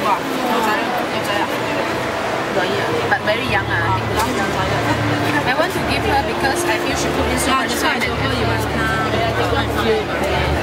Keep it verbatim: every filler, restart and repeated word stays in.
Wow, but very young. Uh, I want to give her because I feel she put in so much time. You must come.